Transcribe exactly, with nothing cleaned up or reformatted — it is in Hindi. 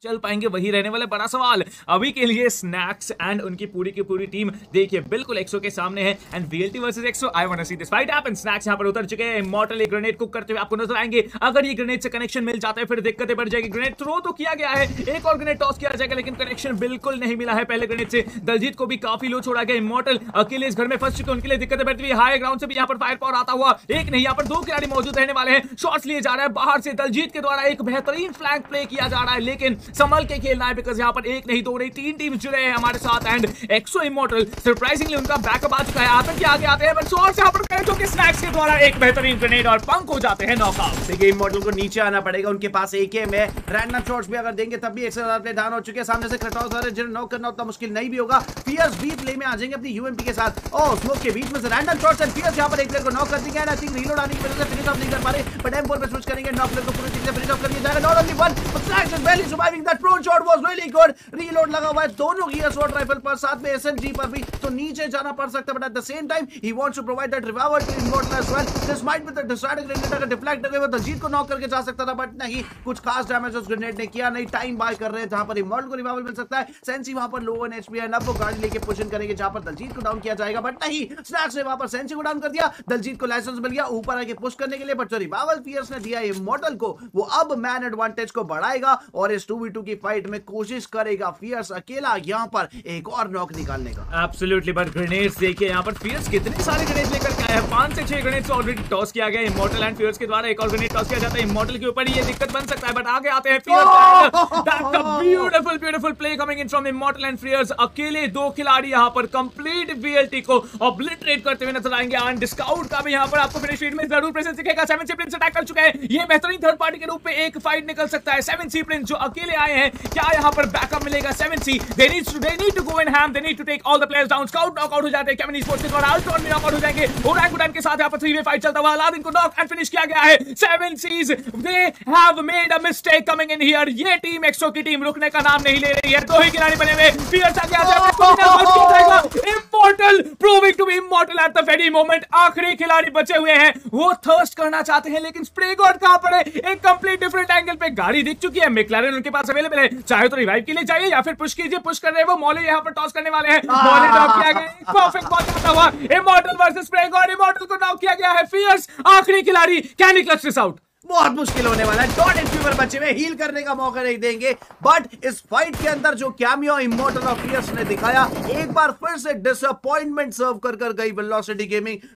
चल पाएंगे वही रहने वाला बड़ा सवाल। अभी के लिए स्नैक्स एंड उनकी पूरी की पूरी टीम देखिए बिल्कुल एक्सो के सामने है and VLT versus Exo. I want to see this fight happen. Snax यहां पर उतर चुके हैं, इमॉर्टल एक ग्रेनेड कुक करते हुए आपको नजर आएंगे। अगर ये ग्रेनेड से कनेक्शन मिल जाता है फिर दिक्कतें बढ़ जाएगी। ग्रेनेड थ्रो तो किया गया है, एक और ग्रेनेड टॉस किया जाएगा लेकिन कनेक्शन बिल्कुल नहीं मिला है पहले ग्रेनेड से। दलजीत को भी काफी लो छोड़ा गया। इमॉर्टल अकेले इस घर में फंस चुके, उनके लिए दिक्कतें बढ़ती हुई। हाई ग्राउंड से भी यहां पर फायर पावर आता हुआ एक नहीं, यहां पर दो खिलाड़ी मौजूद रहने वाले हैं। शॉट्स लिए जा रहा है बाहर से, दलजीत के द्वारा एक बेहतरीन फ्लैंक प्ले किया जा रहा है लेकिन संभल के खेलना है बिकॉज़ यहां पर एक नहीं दो नहीं तीन टीम जुड़े हैं हमारे साथ एंड एक्सो इमॉर्टल सरप्राइजिंगली उनका बैकअप आ चुका है। आतंकी आगे आते हैं बट शॉट्स यहां पर करें जो कि स्नैक्स के द्वारा एक बेहतरीन ग्रेनेड और पंक हो जाते हैं नॉकआउट। देखिए इमॉर्टल को नीचे आना पड़ेगा, उनके पास एक एम है। रैंडम शॉट्स भी अगर देंगे तब भी एक से ज्यादा प्ले डाउन हो चुके हैं। सामने से क्रेटोस वाले जिन्हें नॉक करना उतना मुश्किल नहीं भी होगा। फियर्स भी प्ले में आ जाएंगे अपनी यूएमपी के साथ। ओह स्मोक के बीच में से रैंडम शॉट्स एंड फियर्स यहां पर एक प्लेयर को नॉक कर देंगे एंड आई थिंक रीलोड आने की वजह से फिनिश ऑफ नहीं कर पा रहे बट एम फोर पे स्विच करेंगे। नॉक प्लेयर को पूरी तरीके से फिनिश ऑफ कर दिया जाएगा। Not only one but Snax is barely surviving that prone shot was really good। Reload लगा हुआ है दोनों की असॉल्ट राइफल पर, साथ में एसएमजी पर भी, तो नीचे जाना पड़ सकता है but at the same time he wants to provide that revival to Immortal as well. This might be the deciding grenade. अगर डिफ्लेक्ट करके वो दलजीत को नॉक करके जा सकता था बट नहीं, कुछ खास डैमेज उस ग्रेनेड ने किया नहीं। टाइम बाय कर रहे हैं जहां पर इमॉर्टल को रिवाइवल मिल सकता है। सेंसी वहां पर लो वन एचपी है, अब वो गाड़ी लेके पोजीशन करेंगे जहां पर दलजीत को डाउन किया जाएगा बट नहीं, स्नैक्स ने वहां पर सेंसी को डाउन कर दिया। दलजीत को लाइसेंस मिल गया ऊपर आके पुश करने के लिए बट जो रिवाइवल फियर्स ने दिया इमॉर्टल को वो अब मैन एडवांटेज को बढ़ाएगा और इस टू वी टू की फाइट में कोशिश करेगा फियर्स अकेला यहां पर एक और नॉक निकालने का। एब्सोल्युटली बट ग्रेनेड्स देखिए यहां पर फियर्स कितने सारे ग्रेनेड लेकर के आए हैं। पांच से छह ग्रेनेड्स ऑलरेडी टॉस किया गया। इमॉर्टल एंड फियर्स के द्वारा एक और ग्रेनेड टॉस किया जाता है। इमॉर्टल के ऊपर ये दिक्कत बन सकता है बट आगे आते हैं Fierce. That's a beautiful beautiful play coming in from Immortal and Fierce. अकेले दो खिलाड़ी यहां पर कंप्लीट वीएलटी को ऑब्लिटरेट करते हुए नजर आएंगे एंड डिस्काउंट का भी यहां पर आपको फिनिश फीड में जरूर प्रेजेंस दिखेगा। सेवन सी प्रिंस अटैक कर चुके हैं। ये बेहतरीन थर्ड पार्टी के रूप में एक फाइट निकल सकता है। सेवन सी प्रिंस जो अकेले आए हैं, क्या यहां पर बैकअप मिलेगा? Seven C they need to they need to go in ham, they need to take all the players down. Scout knockout हो जाते हैं। केविन स्पोर्ट्स के द्वारा अल्ट्रॉन में नॉकआउट हो जाएंगे। ओरंगुटान के साथ यहां पर थ्री वे फाइट चलता हुआ अलादीन को नॉक एंड फिनिश किया गया है। Seven Cs they have made a mistake coming in here. ये टीम एक्सो की टीम रुकने का नाम नहीं ले रही है। दो ही खिलाड़ी बने हुए। फियर्स आगे आ जाएगा। Immortal proving to be Immortal at the very moment. आखिरी खिलाड़ी बचे हुए हैं, वो थर्स्ट करना चाहते हैं लेकिन स्प्रे गॉड कहां पर है? एक कंप्लीट डिफरेंट एंगल पे गाड़ी दिख चुकी है। मैक्लारेन उनके पास अवेलेबल है, चाहे तो रिवाइव के लिए चाहिए या फिर पुश कीजिए। पुश कर रहे हैं वो। मॉली यहां पर टॉस करने वाले हैं। मॉली नॉक किया गया। परफेक्ट बॉल जाता हुआ Immortal versus spray god. Immortal को नॉक किया गया है। फियर्स आखिरी खिलाड़ी, can he clutch this out? बहुत मुश्किल होने वाला है। डॉट एंड फीवर बचे हुए, हील करने का मौका नहीं देंगे बट इस फाइट के अंदर जो कैमियो इमॉर्टल ऑफ फियर्स ने दिखाया, एक बार फिर से डिसअपॉइंटमेंट सर्व कर कर गई वेलोसिटी गेमिंग।